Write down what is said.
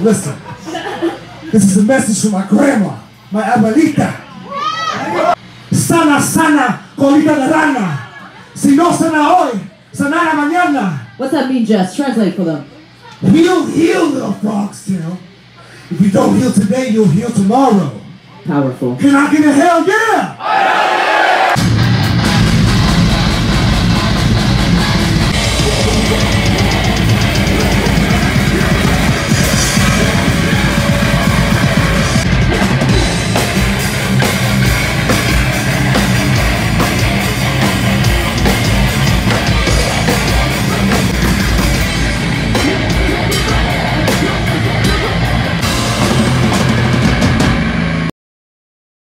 listen. This is a message from my grandma, my abuelita. Sana, sana, colita de rana. Si no sana hoy, sanará mañana. What's that mean, Jess? Translate for them. Heal, heal, little frog's tail. If you don't heal today, you'll heal tomorrow. Powerful. Can I get a hell yeah?